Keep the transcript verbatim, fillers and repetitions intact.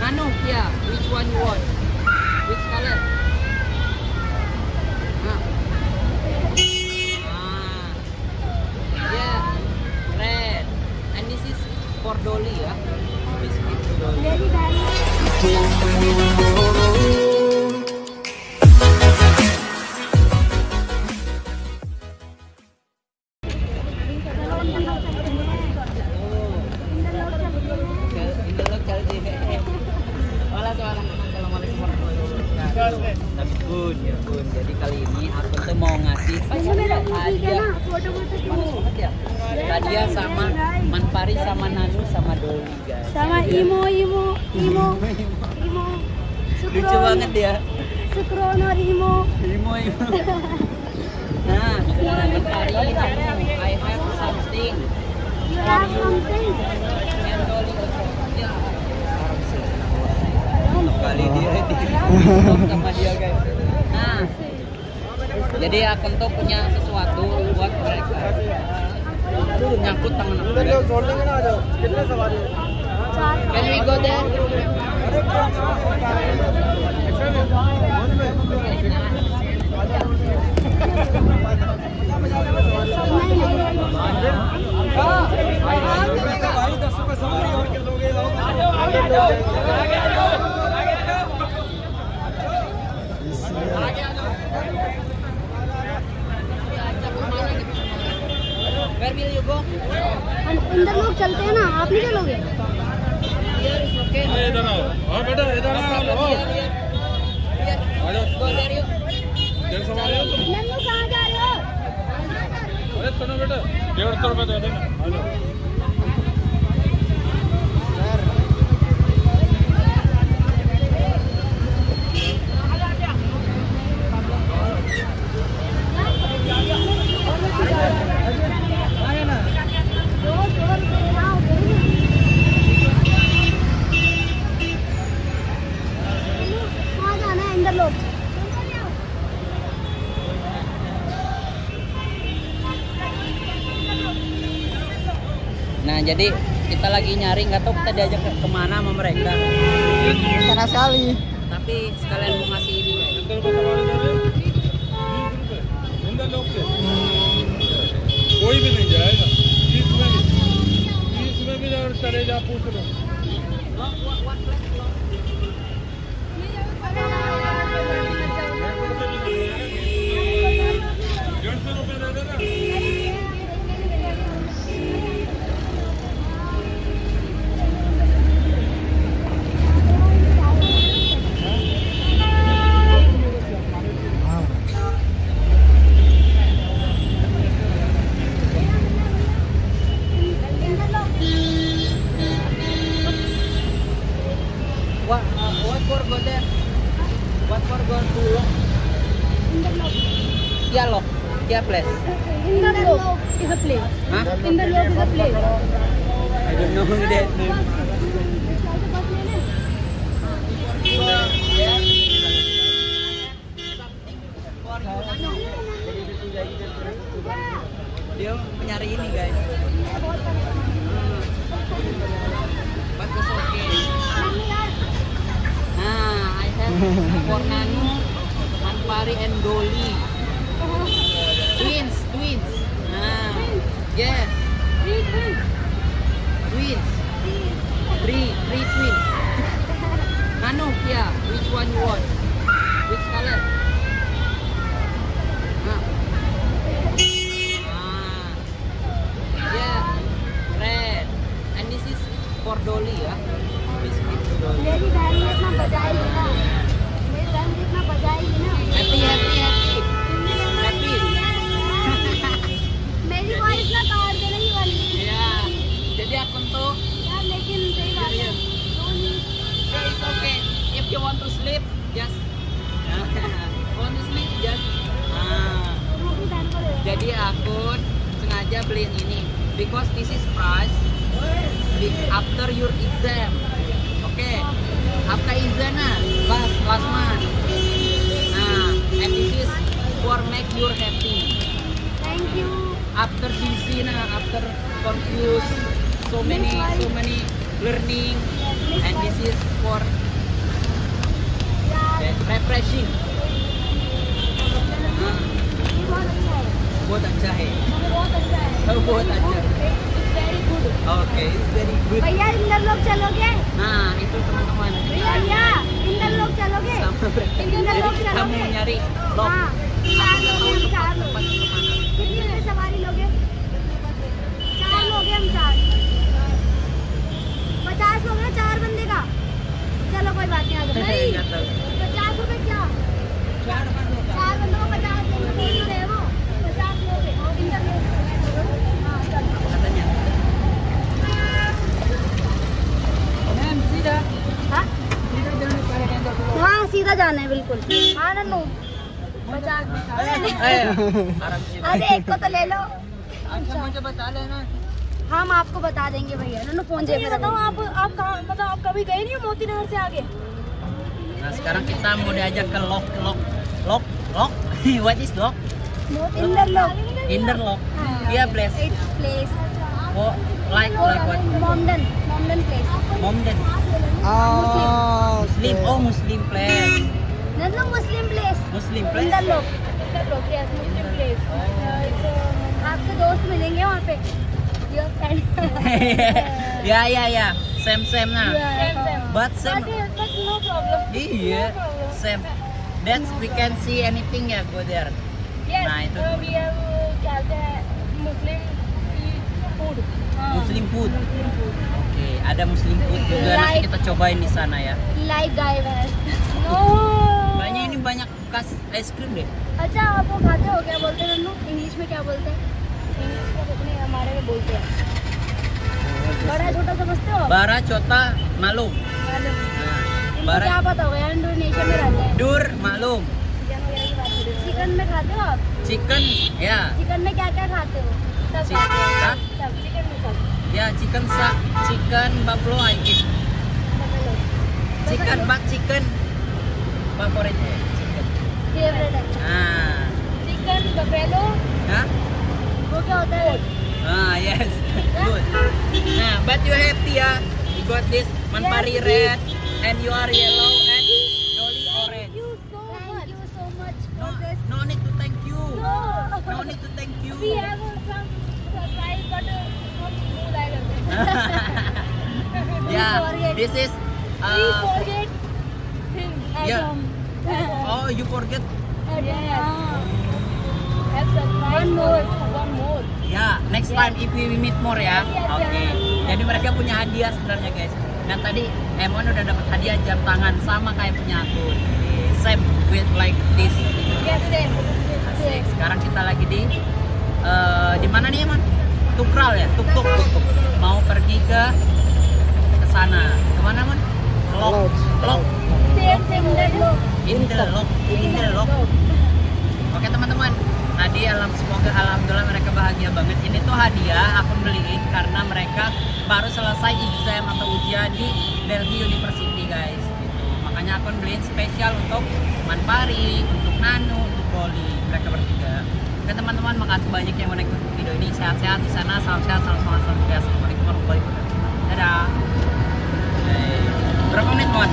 Nano, yeah. Which one you want? Which color? Ah. Ah. Yeah. Red. And this is for Dolly, ya. Biscuit Dolly. Very bad. Jadi kali ini aku tuh mau ngasih hadiah hadiah sama Manpari sama Nanu sama Dolly, guys. Sama Imo Imo Imo Imo Lucu banget ya. Sukrono Imo Imo Imo. Nah, Manpari, Nanu, I have something. You have something. And Dolly also. Ya. Kali dia di sama dia, guys. Nah, jadi Akun tuh punya sesuatu buat mereka. Aduh, nyangkut tangan aku. Can we go there? Where will you go? अंदर लोग चलते हैं ना, आप नहीं चलोगे? Here is okay. इधर आओ। हाँ बेटा इधर आओ। आ जाओ। Go there you. डेढ़ सौ वाले हो तुम? नन्नू कहाँ जा रहे हो? अरे सुनो बेटा, डेढ़ सौ रुपए दे देना। आ जाओ। Nah, jadi kita lagi nyari, nggak tahu kita diajak ke kemana sama mereka. Sana sekali. Tapi sekalian mau ngasih ini, guys. कोई भी नहीं जाएगा। बीस में भी, बीस में भी अगर चले जा पूछ लो। डेढ़ सौ रुपए दे देना। What, uh, what for go there? What for go to lock? Yeah, lock. Yeah, place. Inderloop is a place. Huh? Inderloop is a place. I don't know that name. Dia nyari ini, guys. Bagus, oke. Nah, I have for Nanu, Manpari and Dolly. Twins, twins. Nah, yeah. Three twins. Twins. Three, three twins. Nanu, yeah. Which one you want? Which color? Ah. Ah. Yeah. Red. And this is for Dolly, ya. Biscuit Dolly. मेरी बहन ने इतना बजाएगी ना, मेरी बहन ने इतना बजाएगी ना। Happy, happy, happy. Happy. मेरी वॉइस ना काट देने ही वाली है। Ya. Jadi Akun tuh, यार लेकिन सही बात है। yeah, it's okay. If you want to sleep, just want to sleep, just. Ah. मेरी बहन को दे। Jadi Akun sengaja beliin ini because this is price after your exam. Oke, after exam nah, last last month. Nah, and this is for make you happy. Thank you. After busy nah, after confused, so many so many learning. and this is for the refreshing. हाँ, ये बहुत अच्छा है बहुत अच्छा है. ये बहुत अच्छा है Oh, बहुत अच्छा है. It's very good. Okay, it's very good. भैया इंदर लोग चलोगे Nah, itu teman-teman. भैया इंदर लोग चलोगे Sama mereka. इंदर लोग Jadi kamu चलोगे nyari log. हाँ चार लोग हैं हम चार लोग Tempat kemana? कितनी देर सवारी लोगे चार लोग हैं हम चार पचास लोग हैं चार बंदे का चलो कोई बात नहीं आ जाओ नहीं Nggak tahu. पचास रुपए क्या चार बंदों का. चार बंदों को पचास लेंगे बोल तो रहे वो पचास लोग हैं इंदर लोग हाँ चलो Katanya. Ma'am, sida. हाँ Sida jangan lupa yang itu dulu. हाँ सीधा जाना है बिल्कुल हाँ नन्नू पचास Eh, Arab sih. अरे एक को तो ले लो अच्छा मुझे बता लेना. हम आपको बता देंगे भैया नन्नू फोन जेब में बताओ आप आप कहाँ मतलब आप कभी गए नहीं हो मोती नहर से आगे Nah, sekarang kita mau diajak ke lok lok lok lok. What is lok? Inder लोग Inner lok. Dia place. It's place Oh, like like what? मोमडन मोमडन place Momden. Oh, Muslim. Oh, Muslim place. नन्नू मुस्लिम प्लेस Muslim place. इंदर लोग इंदर लोग यस मुस्लिम प्लेस आपके दोस्त मिलेंगे वहाँ पे your friend Ya ya ya. Same same nah. But same. but no problem Iya. Same. That's we can see anything ya go there. yes Nah, itu. uh, we have uh, क्या कहते हैं Muslim food Muslim food. Oke, ada Muslim food juga nanti Like- kita cobain di sana ya. Like गाय भैंस no Banyak ini banyak bekas es krim deh. अच्छा आप वो खाते हो क्या बोलते हैं नन्नू इंग्लिश में क्या बोलते हैं इंग्लिश में कुछ नहीं हमारे में बोलते हैं बड़ा छोटा समझते हो Bara Cota Malum. मालूम Nah, इनको bara क्या पता होगा यार इंडोनेशिया में रहते हैं Dur Malum. चिकन में खाते हो आप Chicken ya. चिकन में क्या क्या खाते हो सब Chicken, खाते हो हाँ? सब चिकन में सब Ya chicken sa chicken buffalo I eat. Chicken but chicken favorit chicken. Favourite है Ah, चिकन बफेलो Hah? वो क्या होता है Ah, yes. Good. Nah, but you happy ya. You got this Manpari Yes, red and you are yellow and Dolly orange. you so much you so much No, for this no need to thank you. no No need to thank you. we have some surprise but uh, हम भूल आए करते हैं Yeah, forget. this is we uh, forget him at yeah. home oh you forget. at yes have surprise one more one more Ya, next time if we meet more ya. Oke. Jadi mereka punya hadiah sebenarnya guys. Dan tadi Emon udah dapat hadiah jam tangan sama kayak punya aku. Jadi, same with like this. yes same Asik. Sekarang kita lagi di eh, di mana nih Emon? Tukral ya, tuk tuk tuk tuk. Mau pergi ke ke sana. Kemana Mon? Lok, lok, same same that look Indelok, Indelok. Oke teman-teman, tadi alam semoga alhamdulillah mereka bahagia banget. Ini tuh hadiah aku beliin karena mereka baru selesai exam atau ujian di Delhi University guys. Gitu. Makanya aku beliin spesial untuk Manpari, untuk Nanu, untuk Dolly, mereka bertiga. Oke teman-teman, makasih banyak yang mau nonton video ini. Sehat-sehat di sana, salam sehat, salam semangat, salam sehat. Assalamualaikum warahmatullahi wabarakatuh. Dadah. Berapa menit Mon?